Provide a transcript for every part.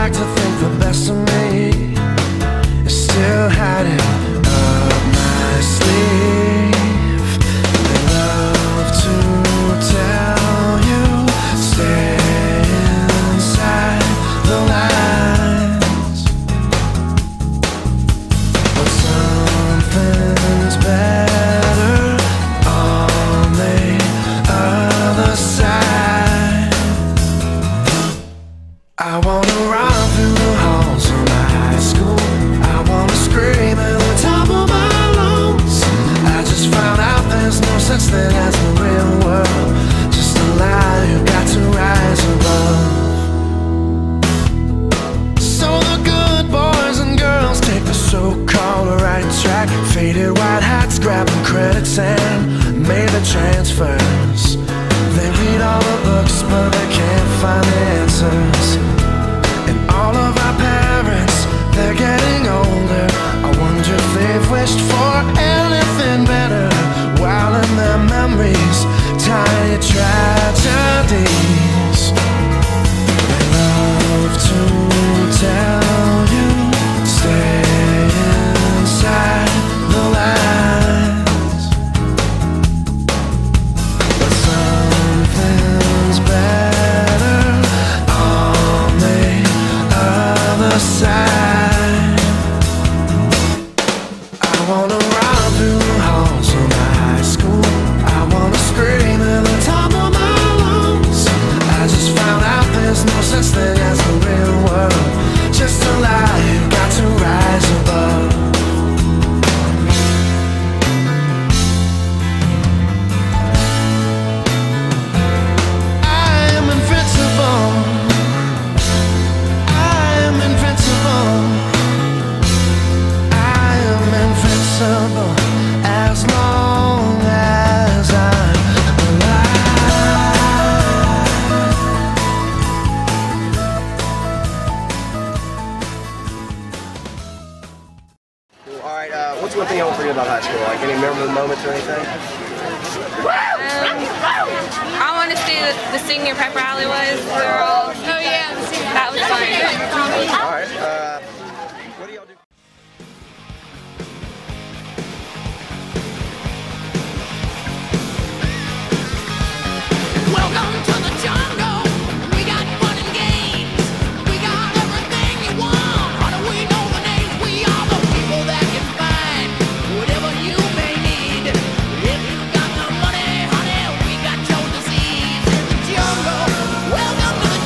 like to think the best of me is still hiding up my sleeve. They love to tell you, stay inside the lines, but something's better on the other side. I wanna run through the halls of my high school. I wanna scream at the top of my lungs. I just found out there's no such thing as the real world, just a lie you got to rise above. So the good boys and girls take the so-called right track, faded white hats, grabbing credits and made the transfers. They read all the books but they can't find the answers. And all of our parents, they're getting older. I wonder if they've wished for anything better, while in their memories, tiny tragedies. They love to tell you, stay inside the lines, but something's better on the other side. I wanna run through the halls of my high school. I wanna scream at the top of my lungs. I just found out there's no such thing as the real world, just a lie you got to rise above. I am invincible. I am invincible. I am invincible as long as I'm alive. Cool. All right, what's one thing you won't forget about high school? Like any memorable moments or anything? I want to see the senior pep rally was. We were all, oh yeah, that was fun. All right, what do y'all do? Welcome to the jungle. We got fun and games. We got everything you want. How do we know the names? We are the people that can find whatever you may need. If you got the money, honey, we got your disease in the jungle. Welcome to the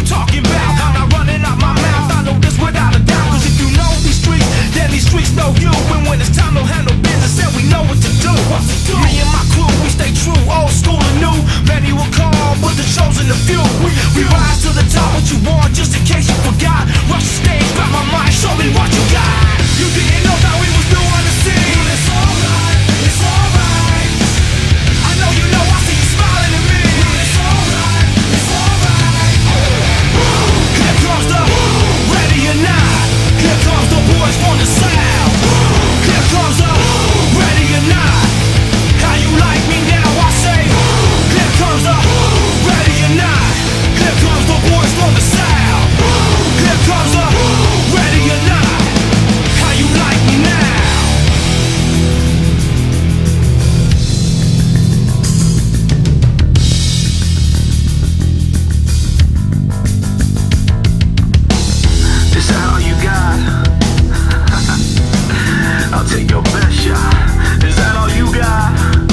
talking about. I'm not running out my mouth, I know this without a doubt. Cause if you know these streets, then these streets know you. And when it's time to handle business, then we know what to do. Me and my crew, we stay true, old school and new. Many will call, but the chosen the few. We rise to the top, what you want, just in case you forgot. Rush the stage, grab my mind, show me what you got. You didn't know that we was new on the scene. It's alright, it's alright. I know you know, I see you smiling at me. It's alright, it's alright. Here comes the ready or not. Here comes the boys from the south. Here comes the ready or not. How you like me now? I say. Here comes the ready or not. Here comes the boys from the south. Here comes the ready or not. How you like me now? Is that all you got? I'll take your best shot. Is that all you got?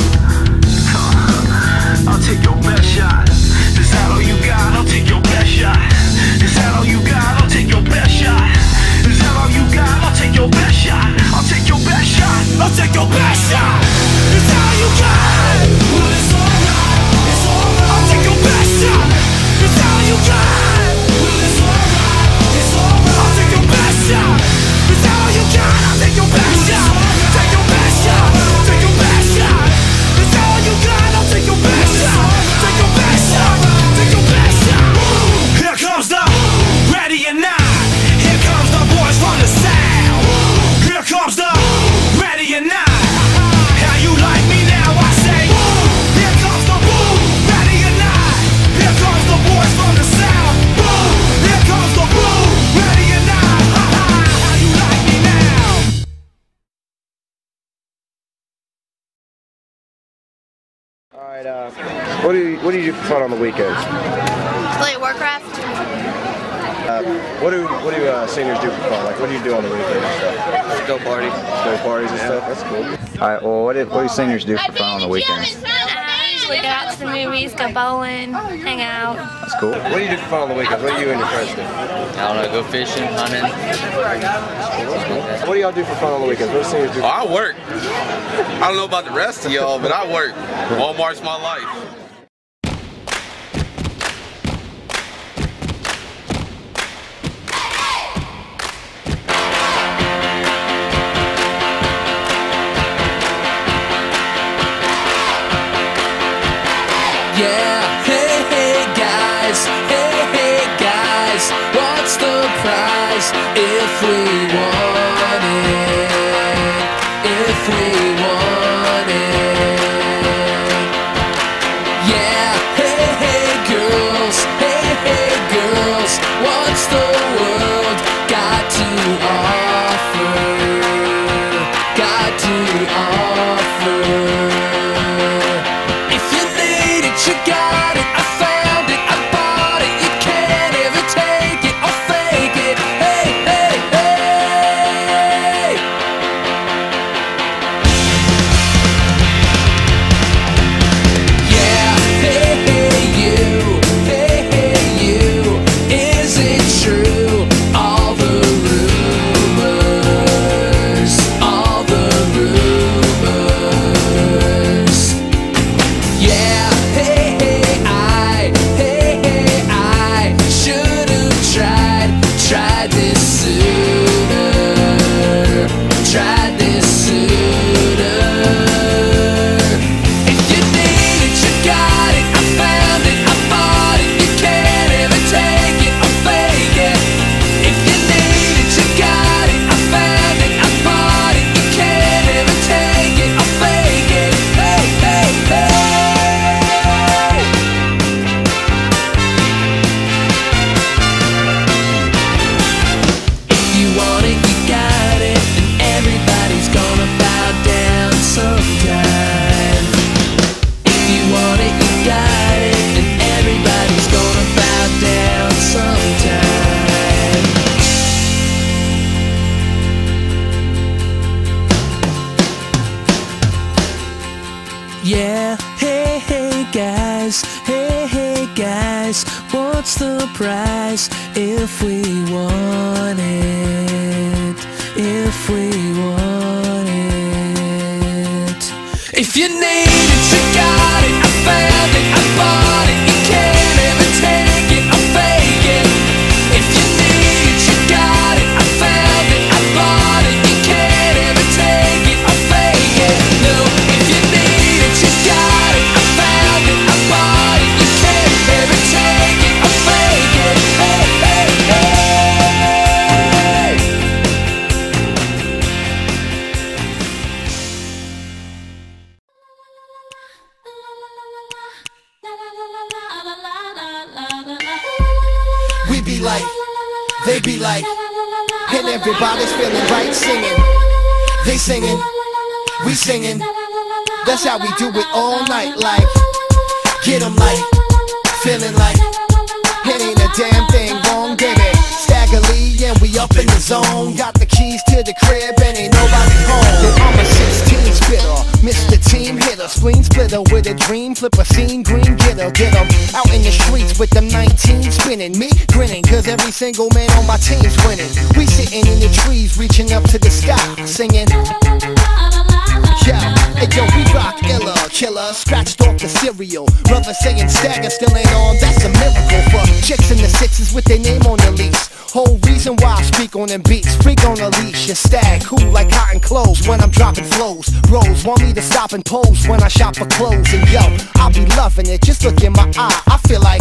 I'll take your best shot. Is that all you got? I'll take your best shot. Is that all you got? I'll take your best shot. Is that all you got? I'll take your best shot. I'll take your best shot. I'll take your best shot. Is that all you got? Well, it's alright. It's alright. I'll take your best shot. Is that all you got? Well, it's alright. It's alright. I'll take your best shot. Is that all you got? I'll take your best shot. Take your best shot. Take your best shot. Is that all you got? I'll take your best shot. Take your best shot. Take your best shot. Here comes the ready or not. Here comes the boys from the south. Here comes the ready or not. How you like me now? I say. Here comes the ready or not. Here comes the boys from the south. Here comes the ready or not. How you like me now? All right, what do you do for fun on the weekends? Play Warcraft. What do seniors do for fun? Like, what do you do on the weekends and stuff? Go party. Go parties and stuff? That's cool. All right, well, what do seniors do for fun on the weekends? Usually go out to the movies, go bowling, hang out. That's cool. What do you do for fun on the weekends? What do you and your friends do? I don't know, go fishing, hunting. What do y'all do for fun on the weekends? What do seniors do? Oh, I work. I don't know about the rest of y'all, but I work. Walmart's my life. Yeah, hey guys, what's the price if we want it? If we want it. Yeah, hey girls, what's the world got to offer? Got to offer. You got it, I found it, I bought it. You can't ever take it or fake it. Hey, hey, hey. price if we want it, if we want it. If you need it, you got it. I found it, I bought it. You can't ever take it or fake it. If you need it, you got it. I found it, I bought it. You can't ever take it or fake it. No, if you need it, you got it. I found it, I bought it. You can't ever take it or fake it. Hey, hey, hey. We be like, they be like, and everybody's feeling right singing. They singing, we singing. That's how we do it all night, like, get 'em like, feeling like, it ain't a damn thing wrong, baby. Staggerly and we up in the zone. Got the keys to the crib and ain't nobody home. Yo, I'm a 16 spitter, Mr. Team Hitter, spleen splitter with a dream, flip a scene, green getter. Get 'em out in the streets with them 19 spinning. Me grinning, cause every single man on my team's winning. We sitting in the trees, reaching up to the sky, singing. Yo, hey yo, we rock illa, killer, scratched off the cereal. Brother saying stagger still ain't on, that's a miracle. For chicks in the sixes with their name on the lease. Whole reason why I speak on them beats. Freak on a leash, a stag, cool like cotton clothes when I'm dropping flows. Rose want me to stop and pose when I shop for clothes. And yo, I'll be loving it, just look in my eye, I feel like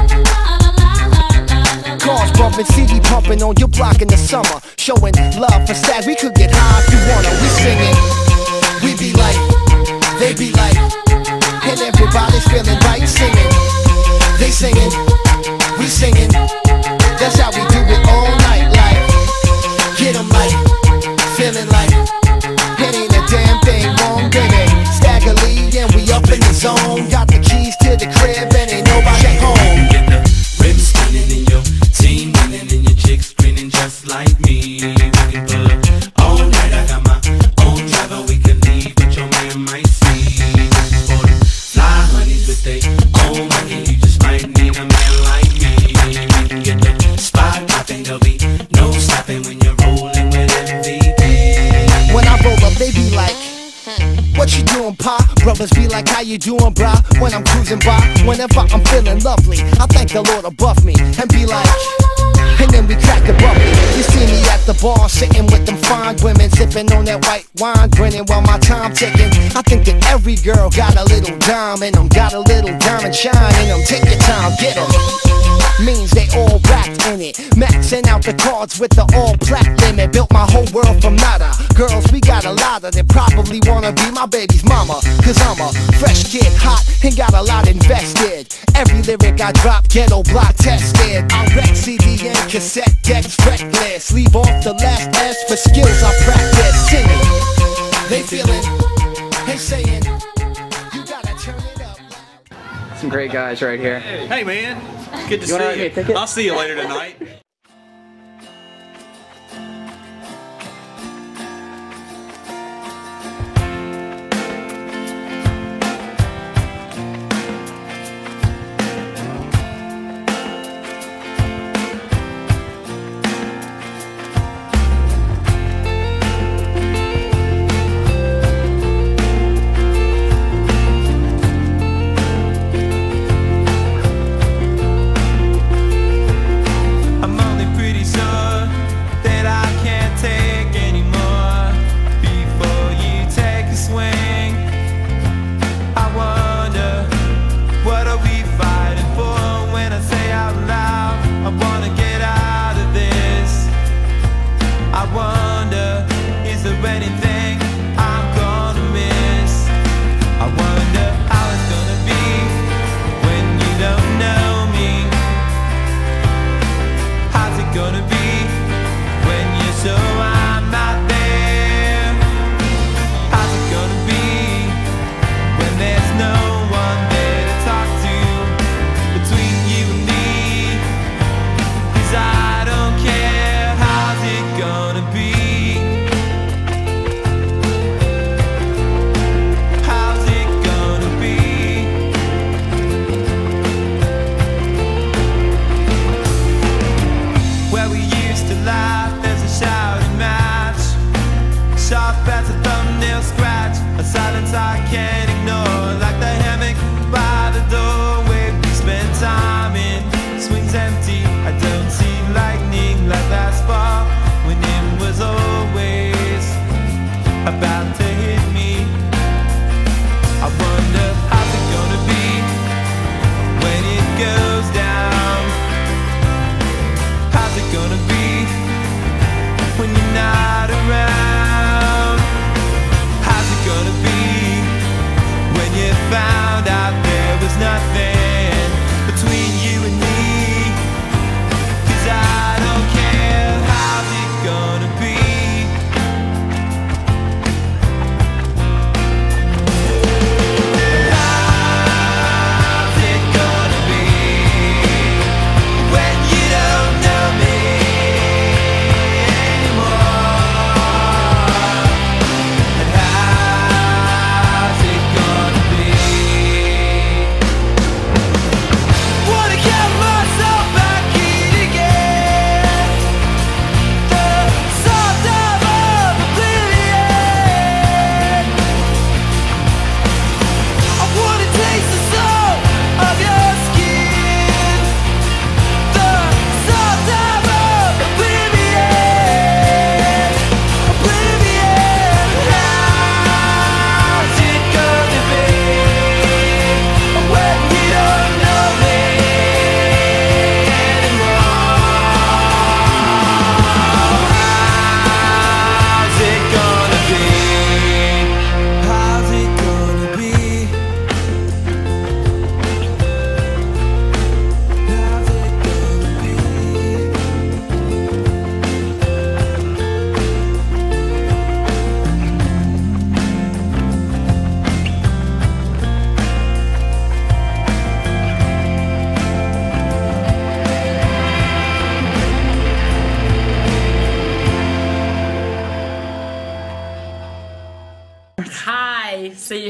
cars bumping, CD pumping on your block in the summer. Showing love for stag, we could get high if you wanna. We singing, we be like, they be like, and everybody's feeling right singing. They singing, we singing. That's how we do it all night, like, get 'em like, feeling like, it ain't a damn thing wrong, baby. Staggerly and we up in the zone. Got the keys to the crib and ain't nobody home. Get the rims spinning in your team winning and your chicks grinning just like me. We can pull up all night, I got my own driver, we can leave, but your man might see. For the fly honeys with they own money, you just might need a man like me. We can get the spot popping, there'll be no stopping when you're rolling with MVP. When I roll up, they be like, what you doing, pa? Brothers be like, how you doing, brah? When I'm cruising by, whenever I'm feeling lovely, I thank the Lord above me and be like, and then we crack the bubbly. You see me at the bar, sitting with them fine women, sipping on that white wine, grinning while my time ticking. I think that every girl got a little dime in them, got a little diamond shine in them. Take your time, get 'em. Means they all wrapped in it, maxing out the cards with the all plat limit. Built my whole world from nada. Girls, we got a lot of them, probably wanna be my baby's mama. Cause I'm a fresh kid, hot, and got a lot invested. Every lyric I drop, ghetto block tested. I wreck CD and cassette decks, reckless. Leave off the last S for skills I practice. Singing, they feeling, they saying, you gotta turn it up. Some great guys right here. Hey man, good to You wanna write see me a you. ticket? I'll see you later tonight.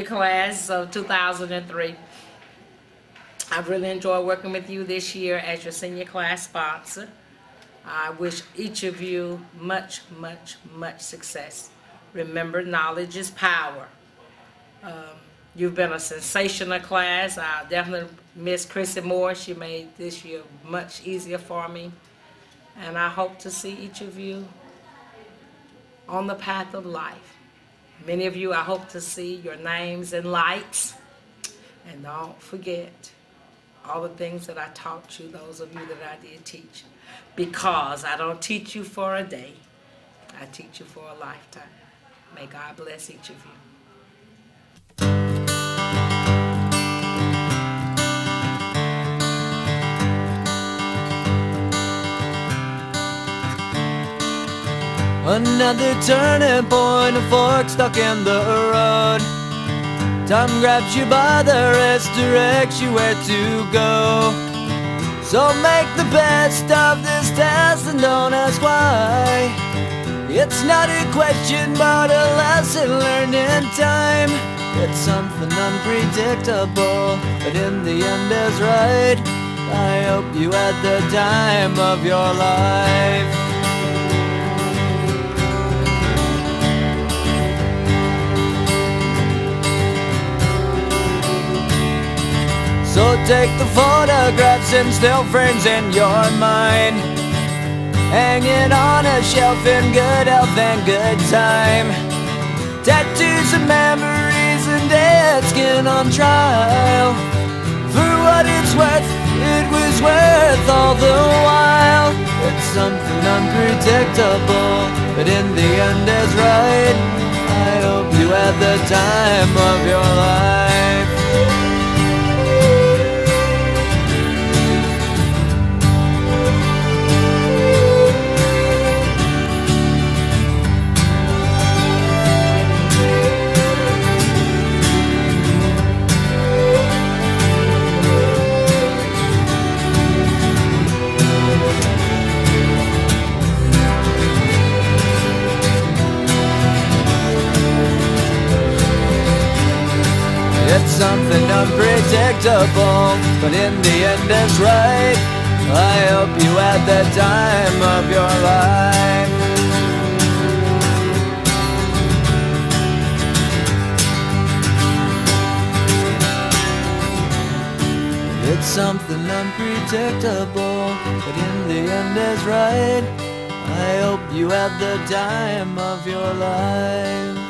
senior class of 2003. I've really enjoyed working with you this year as your senior class sponsor. I wish each of you much, much, much success. Remember, knowledge is power. You've been a sensational class. I definitely miss Chrissy Moore. She made this year much easier for me. And I hope to see each of you on the path of life. Many of you, I hope to see your names in lights. And don't forget all the things that I taught you, those of you that I did teach. Because I don't teach you for a day. I teach you for a lifetime. May God bless each of you. Another turning point, a fork stuck in the road. Time grabs you by the wrist, directs you where to go. So make the best of this test and don't ask why. It's not a question but a lesson learned in time. It's something unpredictable, but in the end is right. I hope you had the time of your life. So take the photographs and still frames in your mind, hanging on a shelf in good health and good time. Tattoos and memories and dead skin on trial. For what it's worth, it was worth all the while. It's something unpredictable, but in the end is right. I hope you had the time of your life. It's something unpredictable, but in the end it's right. I hope you had the time of your life. It's something unpredictable, but in the end is right. I hope you had the time of your life.